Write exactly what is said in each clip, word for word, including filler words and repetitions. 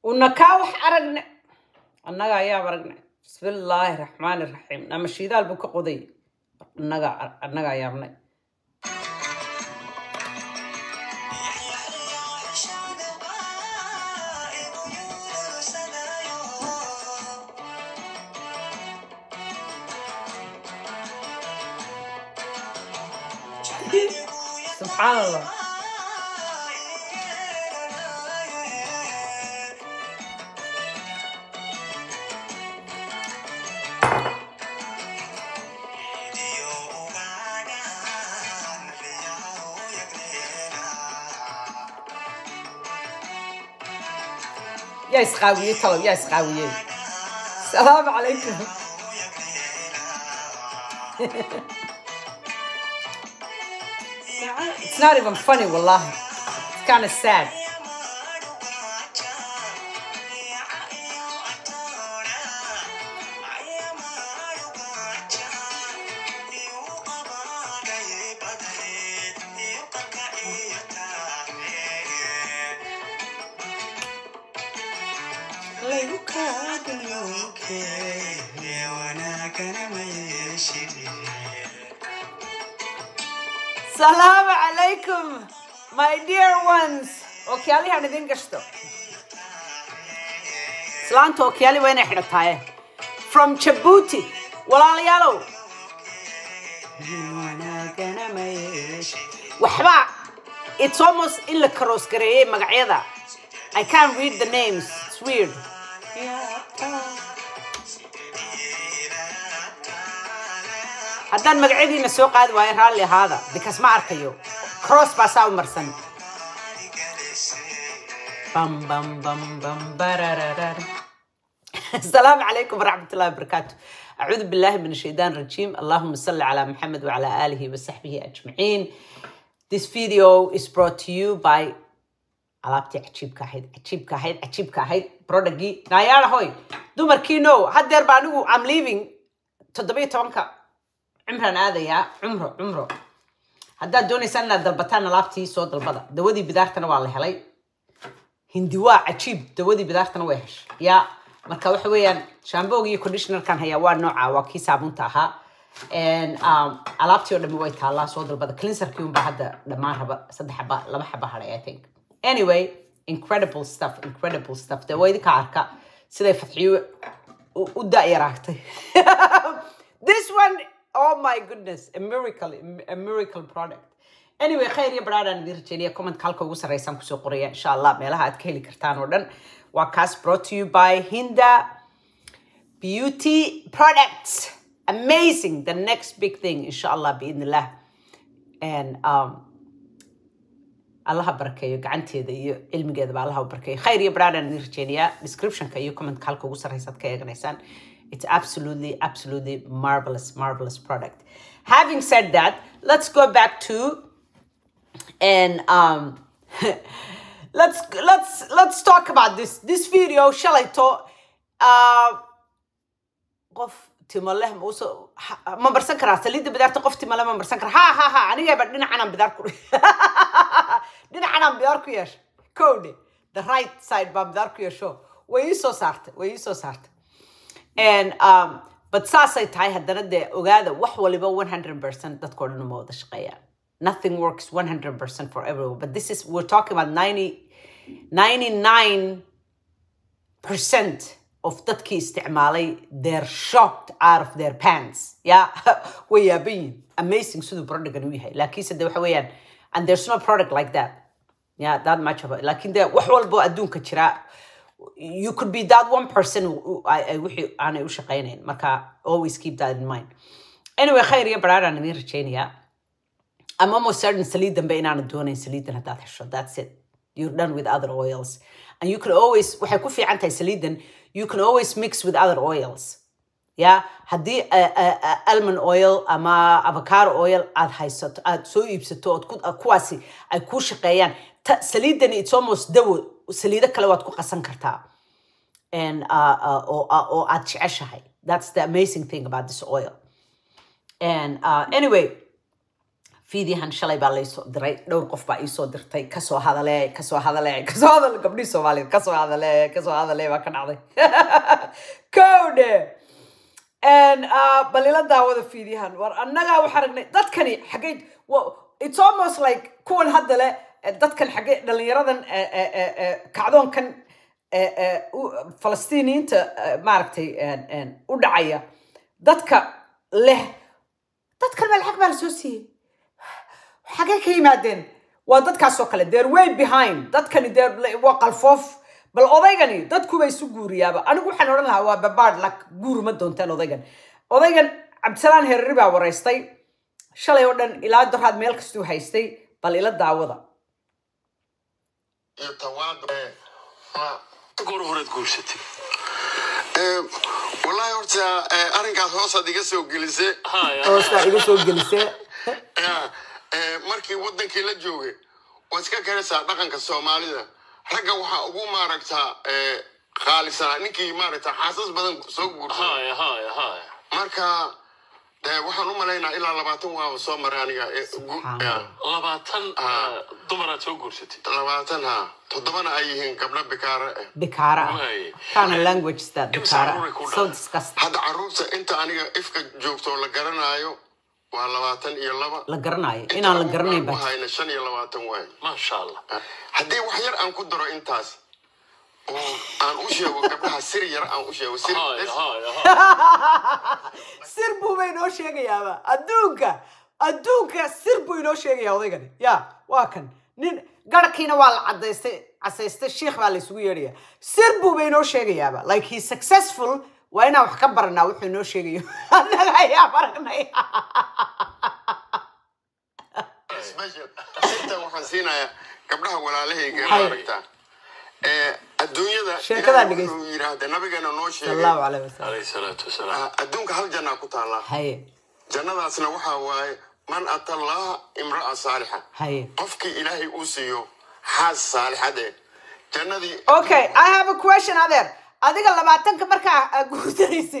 ونكاوح أرجنا النجا يا برجنا بسم الله الرحمن الرحيم نعم الشيدال بك قضي النجا النجا يا بني سبحان الله يا إسقاوية طلب يا إسقاوية السلام عليكم It's not even funny والله It's kind of sad السلام عليكم my dear ones اوكيالي هندين قشطو سلانتو اوكيالي وين حرتها from Djibouti ولا ليالو وحبا it's almost إلا كروس كريه مقعيدا I can't read the names it's weird هدان مقعدي نسوق هذا ويرهالي هذا because ما أركيو كروس باساو مرسن بام بام بام بام برررر السلام عليكم ورحمة الله وبركاته أعوذ بالله من الشيطان الرجيم اللهم صل على محمد وعلى آله وصحبه أجمعين This video is brought to you by alaabtii cajiibka ahayd cajiibka ahayd cajiibka ahayd productgii naayaala hoy dumarkiino haddeer baa anigu I'm leaving toddobiyo tobanka cumran aadaya cumro cumro haddaad doonaysaan inaad dalbataan alaabtii soo dalbada dawadii bidaartana waa la helay hindi waa cajiib dawadii bidaartana way heshay yaa marka waxa weeyaan shaambooga iyo conditionerkan hayaa waa nooca waa kii saabuunta ahaa and um alaabtii oo dhammi way taallaa soo dalbada cleanserkii unbaa hadda dhammaan raba saddex xaba laba xaba hadhay I think Anyway, incredible stuff, incredible stuff. The way the carka, so they fathiu uda yarakte. This one, oh my goodness, a miracle, a miracle product. Anyway, خير يا برادة نرجع comment كالكو وصل رئيسان كسو قرية إن شاء الله ملها أتكلي كرتان ودن وكاس brought to you by Hinda Beauty Products. Amazing, the next big thing إن شاء الله بإذن الله. And um. الله بركيه قعنتيدا iyo cilmigeeda baa Allah barkay khayr iyo braadan nirjeeniya description ka iyo comment kalka ugu sarreysad ka eeganaysan it's absolutely absolutely marvelous marvelous product having said that let's go back to and um let's let's let's talk about this this video shall I talk uh qof timalah muuso ma barsan karaa saliida bidaarta qof timalah ma barsan karaa ha ha ha aniga baa dhinacan bidaar ku dhinacan bidaar ku yeesh code the right side baa bidaar ku yeesho way soo saartay way soo saartay and um but saasay tahay hadana de ogaada wax waliba one hundred percent dadka oo dhan ma wada shaqeeyaan nothing works one hundred percent for everyone but this is we're talking about ninety ninety-nine percent of dadkii isticmaalay they're shocked out of their pants yeah way yaabin amazing sidoo product uu yahay laakiin sida waxa weeyaan and there's no product like that yeah that much of it laakiin de wax walba adduunka jira you could be that one person wixii aan u shaqeynayn marka always keep that in mind anyway khayr ya baraaran idin rajeynaya I'm almost certain saliidan ba inaan doonayn saliidan hadaad hesho that's it you're done with other oils and you can always waxay ku fiican tahay saliidan you can always mix with other oils yeah hadii uh, uh, uh, almond oil ama avocado oil aad haysato aad soo iibsato oo kuwaasi ay ku shaqeeyaan saliidan it's almost dawo saliida kale waad ku qasan kartaa and uh, uh, or or aad jeceshahay that's the amazing thing about this oil and uh, anyway فيدي هن شلي بالله يسوع دري دور قف بقى يسوع درتي كسو هذا لا كسو هذا لا كسو هذا اللي قبلي سوالي كسو هذا لا كسو هذا لا ما كان عادي كونه and uh balila daawada fiidihan war annaga waxa aragnay dadkani xageed it's almost like kuwan hadda le dadkan xagee dhalinyaradan kacdoonkan Falastiiniinta maaragtay u dhacaya dadka leh dadkan meel xaq baa la soo siiyay xagee ka yimaadeen waa dadkaas oo kale they're way behind dadkani waa qalfoof bal odaygani dadku bay isu guuriyaaba anigu waxaan oran lahaa waa babaad lak guur ma doontaan odaygan odaygan Cabdisalaan Herri baa wareystay shalay oo dhan ilaa daraad meel kastuu haystay bal ila daawada goor horeed guursatay ee wallahi horta arinkaas hoos adiga soo gelisay hoos adiga soo gelisay ee markii wadankii la joogay oo iska karaysa dhaqanka Soomaalida ragga waxa ugu maaragtaa ee qaalisan ninkii maaragtaa xaasas badan soo guursaday haay haay haay marka ee waxaan u maleynaa ilaa labaatan waa soo maray aniga labaatan dumar soo guursatay labaatan ha todobana ay yihiin gabdho bikaara bikaara kana language that bikaara so disgusting hada caruurta inta aniga ifka joogto la garanaayo waa labaatan iyo laba la garanayo inaan la garanay baa hayna shan iyo labaatan waay ma sha Allah hadii wax yar aan ku daro intaas oo aan u sheego gabdhaha sir yar aan u sheego sir sir buu bay noo sheegayaaba adduunka adduunka sir buu inoo sheegaya odaygani ya waa kan nin garkiina waa la cadeystay caseystay sheekh baa la isugu yeedhaya sir buu bay inoo sheegayaaba like he's successful waa inaan wax ka baranaa wuxuu inoo sheegayo annaga ayaa baranay special inta waxaan siinayaa gabdhaha walaalahayga maaragtaa ee adduunyada sheekada dhigay wuxuu yiraahdaa nabigana noo sheegay sallallahu alayhi wasallam alayhi salatu wasallam adduunka hal janna ku taala haye jannadaasna waxa waaye man atallaha imra'a saaliha haye qofkii ilaahay uu siiyo xaas saalixade jannadii okay I have a question there adiga labaatanka marka guurtaysi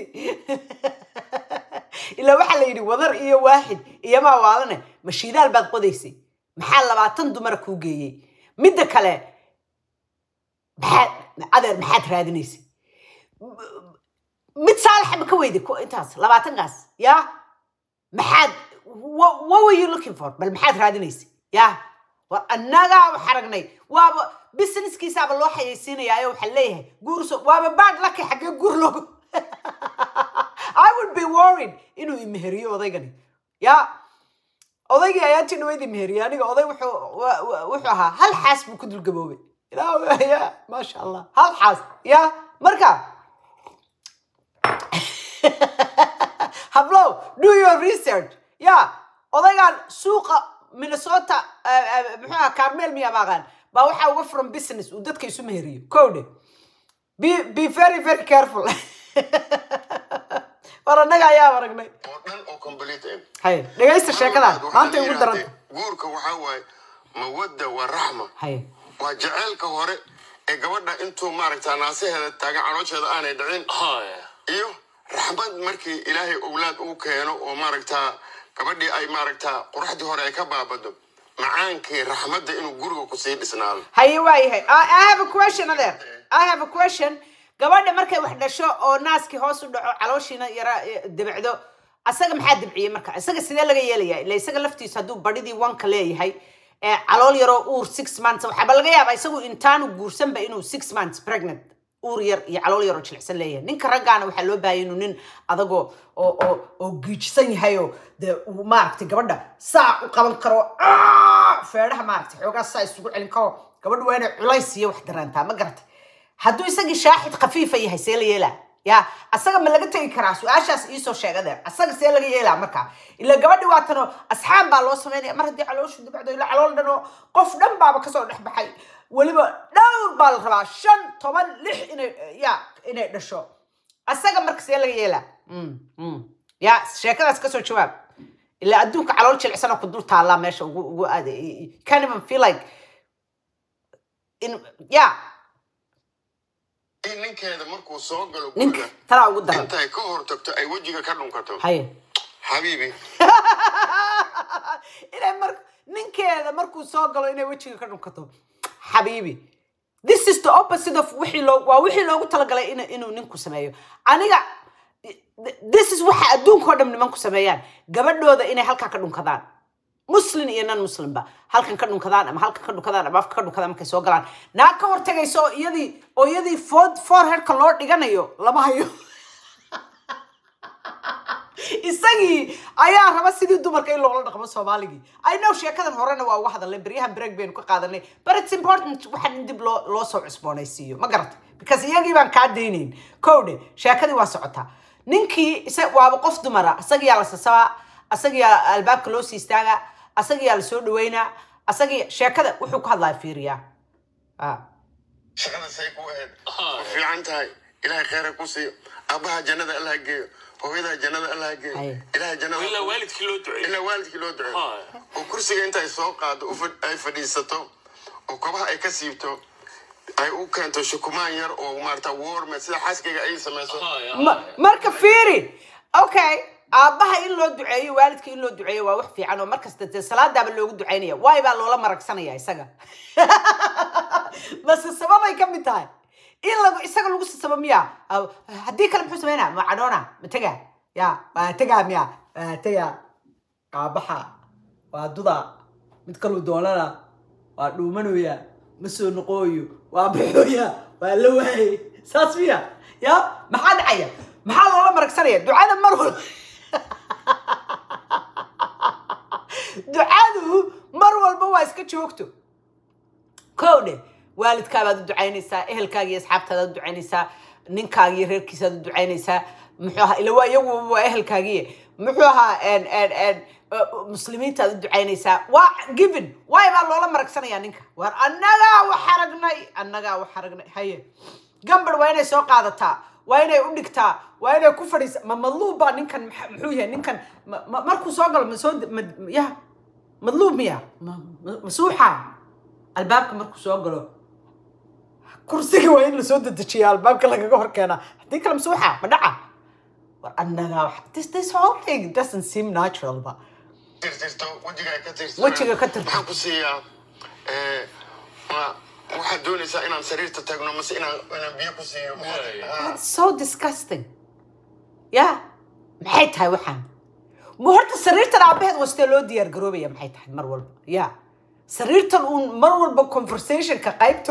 ila waxa la yiri wadar iyo waaxid iyo ma waalane mashiidaal baad qodaysay maxaa labaatan dumar ku geeyay midda kale maxaa adeer maxaad raadinaysay mid saalix ma ka weydi intaas labaatankaas ya maxaad what were you looking for bal maxaad raadinaysay ya war annaga waxa aragnay waaba businesskiisa loo xayeysiinayaa waxa leeyahay guurso waaba baad la ka xagee guur loogo I would be worried inuu imeheriyo odaygani ya odayga ayaa tii weydii meheriyo aniga oday wuxuu wuxuu ahaa hal xaas buu ku dulgaboobay ilaa ya ma sha Allah hal xaas ya marka hablo do your research ya odaygan suuqa Minnesota muxuu Carmel miya baqan ba waxa uga from business uu dadka isu meheriyo code be be very very careful waranaga ayaa waragnay oo dhan oo complete hay dhageysta sheekada maanta ugu daran guurka waxa waay mawadda wa rahma hay waa jaceelka hore ee gabadha intuu maaragtaa naasaheeda taagan caloosheeda aanay dhicin iyo raxmad markii ilaahay awlaad uu keeno oo maaragtaa gabadhii ay maaragtaa quruxdii hore ay ka baabado macaankii raxmadda inuu guriga ku sii dhisnaado hay waayahay I have a question there I have a question gabadha markay wax dhasho oo naaski hoos u dhaco calooshiina yara dibacdo asaga maxaa dibciyay marka asaga sidee laga yeelayaa ilaa isaga laftiisa haduu badhidii wanka leeyahay ee calool yaro uur six months waxa laga yaabaa isagu intaanu guursan ba inuu six months pregnant uur yar iyo calool yaro jilicsan leeyahay ninka ragaana waxa loo baahay inuu nin adago oo oo oo giijsan yahay oo de maaragtay gabadha saa u qaban karo feedhaha maaragtay xoogaa saa isugu celin karo gabadhu waa inay culays iyo wax darantaa ma garatay hadduu isagii shaaxid khafiifa yahay see la yeelaa ya asaga ma laga tagi karaa su-aashaas iisoo sheegade asaga see laga yeelaa marka ila gabadhi waa tano asxaab baa loo sameynaya mar haddii calooshu dibacdo ila calool dhan oo qof dhan baaba kasoo dhex baxay weliba dhowr baa la rabaa shan toban lix inay ya inay dhasho asaga marka see laga yeelaa ya sheekadaas kasoo jawaab ila adduunka calool jilicsan oo ku dul taallaa meesha ugu ugu aad can't even feel like in ya ninkeeda markuu soo galo guriga tara ugu daran intay ka hortagto ay wajiga ka dhunkato haye habibi ila ninkeeda markuu soo galo inay wejiga ka dhunkato xabiibi this is the opposite of wixii loo waa wixii loogu talagalay in inuu ninku sameeyo aniga this is waxa adduunka oo dhan nimanku sameeyaan gabadhooda inay halka ka dhunkadaan muslim iyo nan muslim ba halkan ka dhunkadaan ama halka ka dhunkadaan ama afka ka dhunkadaan markay soo galaan naa ka hortagayso iyadii oo iyadii foreheadka loo dhiganayo lama hayo isagii ayaa raba sidii dumarka in loola dhaqmo Soomaaligi I know sheekadan horena waa uga hadalay bariyahan break baynu ka qaadanay but it's important waxaan dib loo loo soo cusboonaysiiyo ma garat because iyagii baan ka deeynin koode sheekadii waa socotaa ninkii isa waaba qof dumara asagii la sasaba asagii albaabka loo sii istaaga asagii la soo dhaweynaa asagii sheekada wuxuu ku hadlaa fiiriya ah shaqada say ku ahayd fiican tahay ilaahay khayr ku siiyo abaha jannada Allah geeyo hooyada jannada Allah geeyo ilaahay jannada ila waalidkii loo duceeyo ila waalidkii loo duceeyo oo kursiga inta ay soo qaado ay fadhiisato oo kobaha ay ka siibto ay u keento shukumaan yar oo maarta warm sida xaaskayga ay sameeyso marka fiiri okay abaha in loo duceeyo waalidkii in loo duceeyo waa wax fiican oo markasta salaadaaba loogu duceynaya way baa loola maragsanaya isaga bas sababay ka mid tahay in lagu isaga lagu sabab miya hadii kale muxuu sameeyna ma cadona ma taga ya ma taga miya taga abaha waa duda mid kale doonana waa dhuumanaya ma soo noqoyo waa bixoya waa la waay saas miya ya maxaa dhacaya maxaa loola maragsanaya ducada mar walba ducadu mar walba waa iska joogto koode waalidkaaga aad ducaynaysaa ehelkaaga iyo asxaabtaada aad ducaynaysaa ninkaaga iyo reerkiisa aad ducaynaysaa muxuu ahaa ila waa iyagu waa ehelkaaga muxuu ahaa en en en muslimiinta aad ducaynaysaa waa given way baa loola maragsanaya ninka war annaga wax aragnay annaga wax aragnay haye gambar waa inay soo qaadataa waa inay u dhigtaa waa inay ku fadhiisaa ma madluuba ninkan muxuu yahay ninkan markuu soo galo ma soo ya madluub miya masuuxa albaabka markuu soo galo kursiga waa in la soo dedejiyaa albaabka lagaga hor keenaa hadii kale masuuxa ma dhaca war annaga this this whole thing doesn't seem natural ba tirtirto wajiga ka tirtirto wajiga ka tirtirto waxaan ku siiyaa ee ma waxaad doonaysaa inaan sariirta tagno mase inaan inaan biyo ku siiyo it's so disgusting yeah maxay tahay waxaan ma horta sariirtan aabaheed wastee loo diyaar garoobaya maxay tahay mar walba yeah sariirtan uu mar walba conversation ka qaybto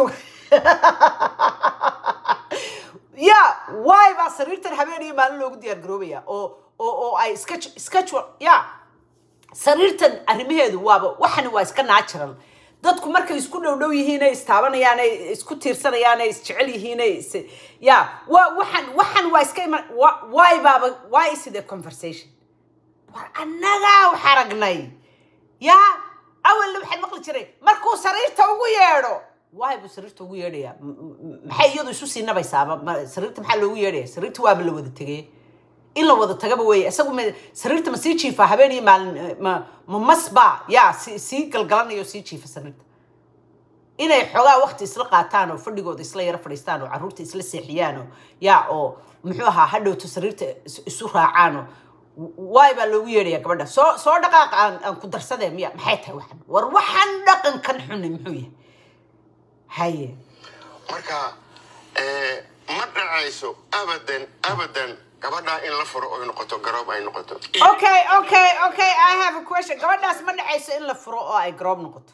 yeah why ba sariirtan habeen iyo maalin loogu diyaar garoobaya oo oo oo ay sketch sketch yeah sariirtan arrimaheedu waaba waxan waa iska natural dadku markay isku dhow dhow yihiin ay istaabanayaan ay isku tiirsanayaan ay isjecel yihiin ay yeah waa waxan waxan waa iska why baba why is it a conversation war annaga wax aragnay yeah awal waxaan maqli jiray markuu sariirta ugu yeedho why buu sariirta ugu yeedhaya maxay iyadu isu siinabaysaa sariirta maxaa loogu yeedhaya sariirta waa la wada tagay in la wada tagaba way isagu sariirta ma sii jiifa habeen iyo maalin ma masba ya si galgalanayo sii jiifa sariirta inay xogaa waqti isla qaataan oo fadhigooda isla yara fadhiistaan oo caruurta isla seexiyaan oo ya oo muxuu ahaa hadhowto sariirta isu raacaan way baa loogu yeedhaya gabadha soo soo dhaqaaq aan ku darsadee miya maxay tahay waxan war waxan dhaqan kan xun muxuu yahay haye marka ee ma dhacayso abadan abadan gabadha in la furo oo noqoto garoob ay noqoto okay okay okay I have a question gabadhaas ma dhacayso in la furo oo ay garoob noqoto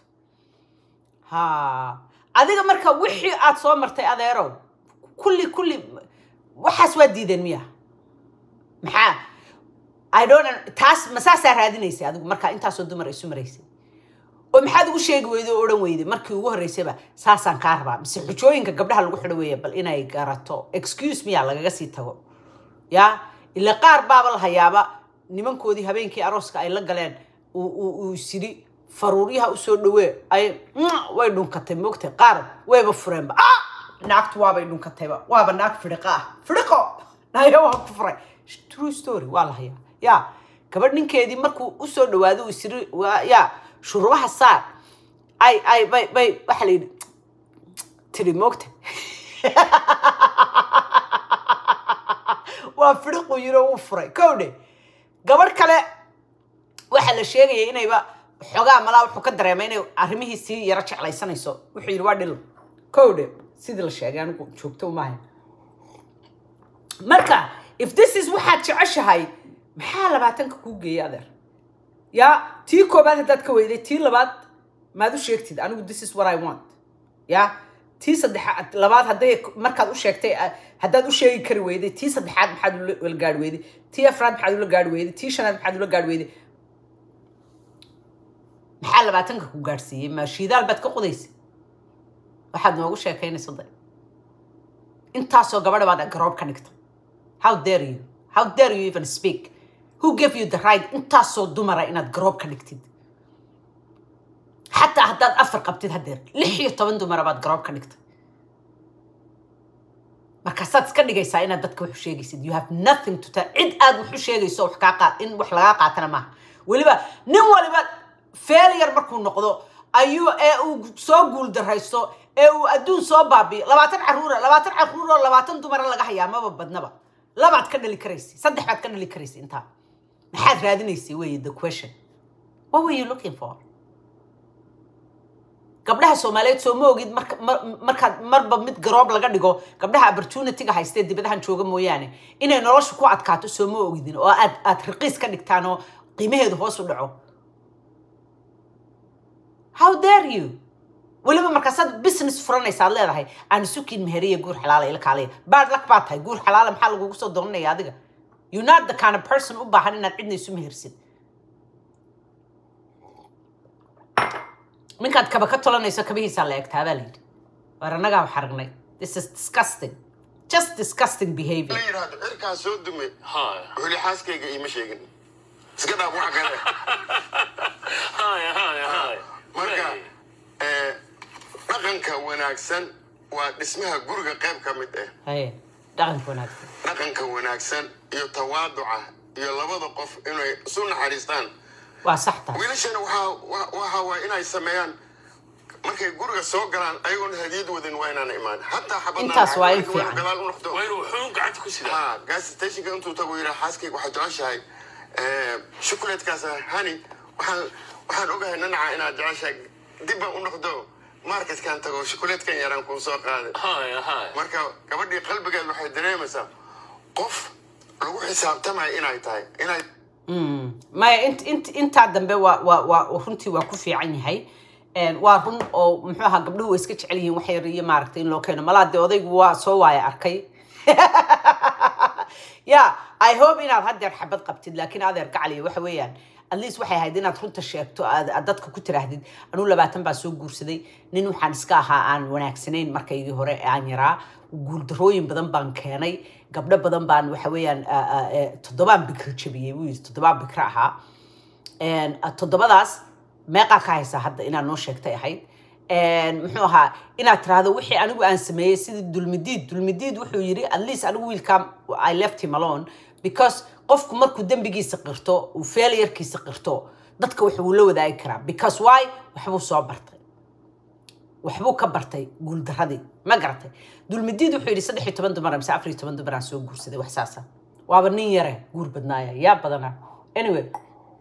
ha adiga marka wixii aad soo martay adeerow kulli kulli waxaas waa diideen miya maxaa I don't know taas masaasa raadinaysa adigu marka intaas oo dumar isu maraysay oo maxaad ugu sheegi weydo oo dhan weyday markii ugu horeysayba saasaan ka rabaa mise xujooyinka gabdhaha lagu xidho weeye bal inay garato excuse me lagaga sii tago ya ila qaar baaba la hayaaba nimankoodii habeenkii arooska ay la galeen uu uu sidi faruuriyaha u soo dhawee ay way dhunkatay moogtay qaar wayba fureenba ah naagtu waabay dhunkatayba waaba naag fidhiqa ah fidhiqo nayo waa ku furay true story waa la hayaa ya gabadh ninkeedii markuu u soo dhawaado uu siri ya shuruubaha saar ay ay bay bay waxa la yidhi tiri moogtay waa fidhiqu yiro uu furay kowde gabadh kale waxa la sheegay inayba xogaa malaa wuxuu ka dareemay inay arrimihiisii yara jeclaysanayso wuxuu yidhi waa dhil kowdhe sidii la sheegay anigu joogto uma ahayn marka if this is waxaad jeceshahay maxaa labaatanka kuu geeyay adeer yaa tii koobaad haddaad ka weyday tii labaad maad u sheegtid anigu this is what I want yaa tii saddexaad labaad hadday markaad u sheegtay haddaad u sheegi kari weyday tii saddexaad maxaad ula gaadhi weyday tii afraad maxaad ula gaadhi weyday tii shanaad maxaad ula gaadhi weyday maxaa labaatanka ku gaadhsiiyey ma shiidaal baad ka qodaysay waxaad noogu sheekaynayso day intaasoo gabadha baad garoob ka dhigta how dare you how dare you even speak who gave you the right intaasoo dumara inaad garoob ka dhigtid حتى هداد أفر قبتيد هدير لحية طبعاً دو مرة بعد قراب كنكت مركزات سكني جاي ساينا دتك وحشة جي سيد you have nothing to tell عد أد وحشة جي سو حقاقة إن وحلاقة قاتنا معه واللي بقى نمو اللي بقى failure مركون نقضو أيوة أو سو قول در هايسو أو أدون سو بابي لبعتن عرورة لبعتن عرورة لبعتن دو مرة لقى حيا ما ببدنا بقى لا بعد كنا اللي كريسي صدق بعد كنا اللي كريسي انتها محد رادني يسوي the question what were you looking for قبلها سوماليات سوموجد مرك مرك مربى مت جراب لقى ديجو قبلها opportunity جا هيستد دي بدها نشوفه مويانه إنه نراش كوعد كاتو سوموجدين أو أت أترقيس كانك تانو قيمة هذا هو صدعه how dare you ولما مركزات business فرنا يسال لها هاي أنا سكين مهرية جور حلال إلك عليه بعد لك بعد هاي جور حلال محل جوجو صدقنا يا دقة you're not the kind of person أبى هني نعدني سمي هرسد من كانت كبكت ولا نيسا كبيه سالك تابلين ورنا جاب حرقني this is disgusting just disgusting behavior ليه هذا إركان سود دمي هاي هولي حاسك يجي مشيجن سكنا أبو عقله هاي هاي هاي مركا رقم كوناكسن واسمها جورجا قيم كمتة هاي رقم كوناكسن رقم كوناكسن يتواضع يلبض قف إنه سون حريستان وصحته ويلشان وها وها وإنا يسميان markay guriga soo galaan ayagoon hadiyad wadin waa inaan imaan hatta xabadna intaas waa in fiican galaal u noqdo waa inuu xun gacanta ku sidaa ha gas station ka intuu tago yiraahdo xaaskayga waxa jeceshahay ee shukulaadkaas hani waxaan waxaan ogahay nanaca inaad jeceshahay dib baan u noqdo marketkan tago shukulaadkan yaraan ku soo qaaday haay haay marka gabadhii qalbigeed waxay dareemaysaa qof lagu xisaabtamay inay tahay inay ما أنت أنت أنت عدم بوا و وفهمتي وكوفي عني هاي وارن أو محوها قبله ويسكتش عليه وحيرية ماركتين لو كانوا ملاد وضيق وسوايا أركي يا I hope إن هذا حبت قبتي لكن هذا يرجع لي وحويان الليس وحي هيدينا ترون تشيكتو أدتك كنت رهدد أنو لبعتن بسوق جورسدي نينو حنسكاها عن وناكسنين مركي هراء عن يرا وقول دروين بدن بانكاني قبل بدن بان وحويان تضبان بكرة شبيه ويز تضبان بكرهها and تضباداس ما قاكايسا حتى إنا نو شيكتي حيد and محوها إنا ترى هذا وحي أنا وأنا سميه سيد دولمديد دولمديد وحي يري الليس أنا ويل كام I left him alone because قفك مركو دم بيجي سقرته وفيلير كي سقرته ضدك وحبو لو ذا يكرا because why وحبو صابرتي وحبو كبرتي قول درهدي ما قرتي دول مديد وحيري صدحي تبند مرة مسافري تبند مرة سوق قرصدي وحساسة وابني يره قول بدنايا يا بدنا anyway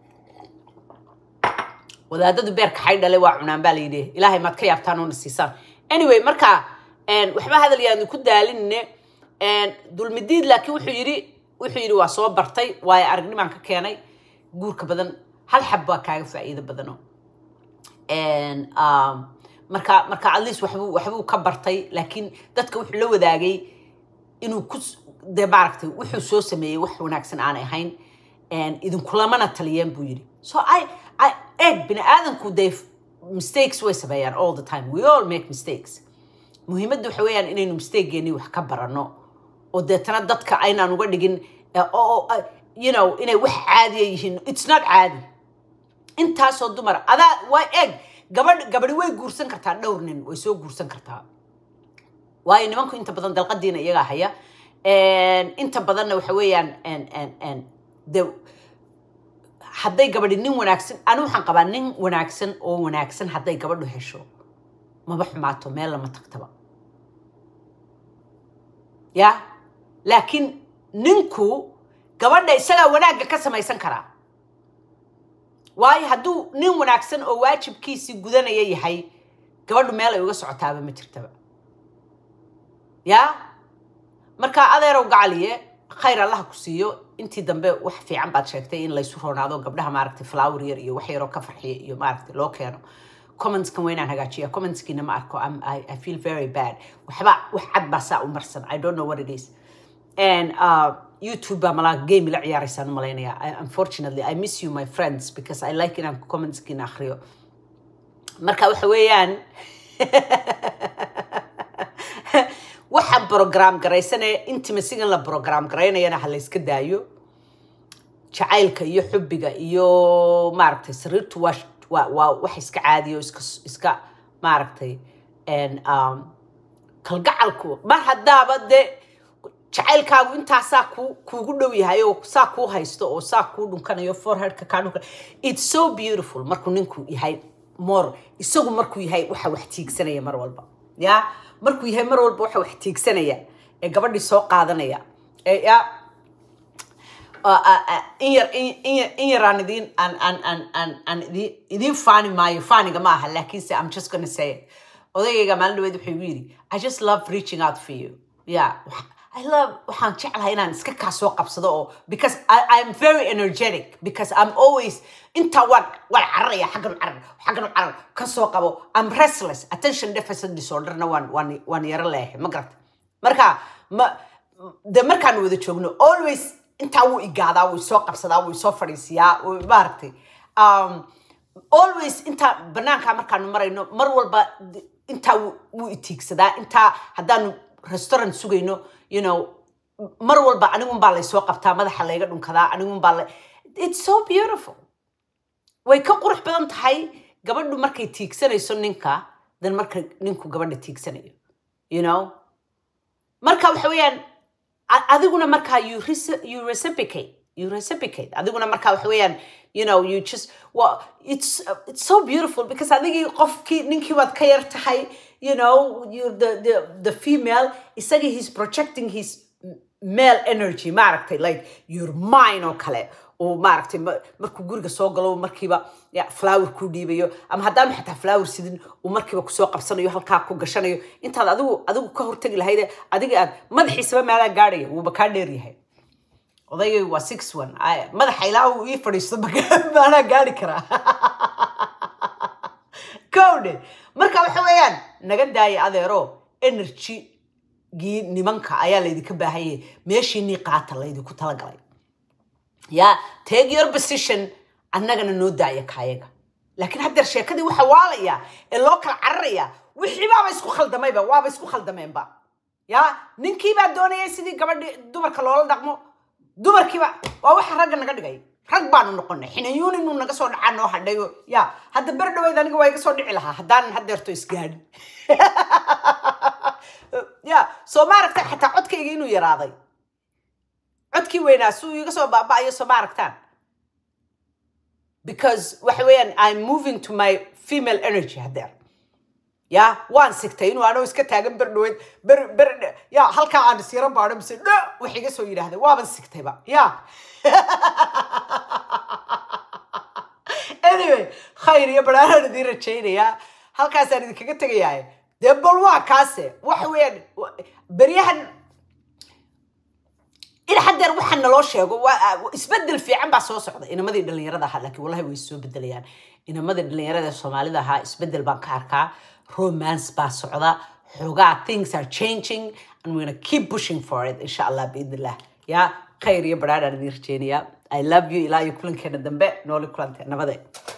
وذا دد بيرك حيد اللي وعنان بالي ده إلهي ما تكيف تانون السيسان anyway مركا and وحبا هذا اللي يعني كده قالين and دول مديد لكن وحيري وحيري وصوب برتي واي أرجعني معك كياني جورك بدن هل حبوا كاي فائدة بدنه and um marka marka aliis waxbu waxbu ka bartay laakiin dadka wuxuu la wadaagay inuu ku deebaartay wuxuu soo sameeyay wax wanaagsan aan ahayn and idin kulamana taliyeen buu yiri so i i egg bini aadanku they mistakes way sameeyaan all the time we all make mistakes muhiimaddu waxa weeyaan inaynu mistake-geeni wax ka barano oo deetana dadka aynaan uga dhigin oo you know inay wax caadi yihiin it's not caadi intaasoo dumar adaa waa egg gabadh gabadhi way guursan kartaa dhowr nin way soo guursan kartaa waayo nimanku inta badan dalqadiina iyaga haya een inta badanna waxa weeyaan een een een de hadday gabadhi nin wanaagsan anu waxaan qabaa nin wanaagsan oo wanaagsan hadday gabadhu hesho maba xumaato meel lama tagtaba ya laakiin ninku gabadha isaga wanaagga ka samaysan karaa waayo hadduu nin wanaagsan oo waajibkiisii gudanaya yahay gabadhu meel ay uga socotaaba ma jirtaba yaa marka adeerow gacaliye khayr allah ku siiyo intii dambe wax fiican baad sheegtay in la isu roonaado gabdhaha maaragtay flower yar iyo wax yar oo ka farxiya iyo maaragtay loo keeno comments kan weynaan hagaajiya comments kiina ma arko I, I feel very bad waxba wax cad baa saa u marsan I don't know what it is and uh, YouTube baa malaa game la ciyaaraysaan u malaynaya unfortunately I miss you my friends because I like inaan comments kiina akhriyo marka waxa weeyaan waxa program garaysanay intimacy-gan la program garaynayana ha la iska daayo jacaylka iyo xubbiga iyo maaragtay sariirtu waa waa wax iska caadiyo iska iska maaragtay and um kalgacalku mar hadaaba de jacaylkaagu intaasaa ku kuugu dhow yahay oo saa kuu haysto oo saa kuu dhunkanayo foreheadka kaa dhunkan it's so beautiful markuu ninku yahay more isagu markuu yahay waxa wax tiigsanaya mar walba ya markuu yahay mar walba waxa wax tiigsanaya ee gabadhii soo qaadanaya ee ya in yar in yaraan idin an an an an an idin faani maayo faaniga ma aha laakiinse I'm just gonna say it odayga maalin dhaweed wuxuu igu yiri I just love reaching out for you yeah I love waxaan jeclahay inaan iska kaa soo qabsado oo because I I'm very energetic because I'm always inta waan waan cararaya xaggan carar xaggan carar ka soo qabo I'm restless attention deficit disorder na waan waan waan yara leeyahay ma garata marka ma de markaan wada joogno always inta uu igaadaa uu soo qabsadaa uu soo fadhiisiyaa uu maartay um always inta banaanka markaan marayno mar walba inta uu itiigsadaa inta hadaan restaurant sugayno you know mar walba anigu baa la soo qabtaa madaxa layga dhunkadaa anigu baa la it's so beautiful way ka qurux badan tahay gabadhu markay tiigsanayso ninka dan marka ninku gabadha tiigsanayo you know marka waxa weeyaan adiguna marka you you reciprocate you reciprocate adiguna marka waxa weeyaan you know you just well it's uh, it's so beautiful because adigi qofkii ninkii wad ka yar tahay you know you the the the female isagi he's projecting his male energy maaragtay like your mind oo kale oo maaragtay markuu guriga soo galo markiiba ya flower ku dhiibayo ama hadaan xataa flower sidin oo markiiba ku soo qabsanayo halka ku gashanayo intaad adigu adigu ka hortagi lahayd adiga aad madaxiisaba meela gaadhay uu ba ka dheer yahay odaygu waa six one ay madaxa ilaa uu ii fadhiisto baana gaari kara code marka waxa weeyaan naga daayay adeero energy gi nimanka ayaa leedika baahayay meeshii ni qaata leedku tala galay ya take your position annagana noo daaya kaayaga laakiin hadda sheekadii waxa waalaya ee loo kala cararaya wixii baaba isku khaldamayba waaba isku khaldameenba ya ninkii baa doonayay sidii gabadhi dumarka loola dhaqmo dumarkiiba waa waxa ragga naga dhigay rag baanu noqonay xinayuun inuu naga soo dhacaa noo hadhayo ya hadda bar dhaweyd aniga waa iga soo dhici lahaa haddaan haddeerto isgaadhin ya soo maaragtay xataa codkayga inuu yaraaday codkii weynaa suu iga soo baaba'ayo soo maaragtaan because waxa weeyaan I'm moving to my female energy haddeer ya waan sigtay inuu anoo iska taagan bar dhaweyd bar bar ya halkaa aan isiro baadho mise dho wax iga soo yidhaahday waaban sigtayba ya anyway khayr iyo baraaraan idin rajaynayaa halkaasaan idinkaga tegayaa dee bal waa kaase waxa weeyaan beryahan in haddeer waxaan naloo sheego isbedel fiican baa soo socda inamadii dhalinyarada ahaa laakiin wallahi way soo bedelayaan inamadii dhalinyarada soomaalida ahaa isbedel baan ka arkaa romance baa socda xoogaa things are changing and we're gonna keep pushing for it insha allah biidnillah ya khayr iyo baraaraan idin rajaynayaa I love you ilaa iyo kulankeena dambe nooli kulantee nabadee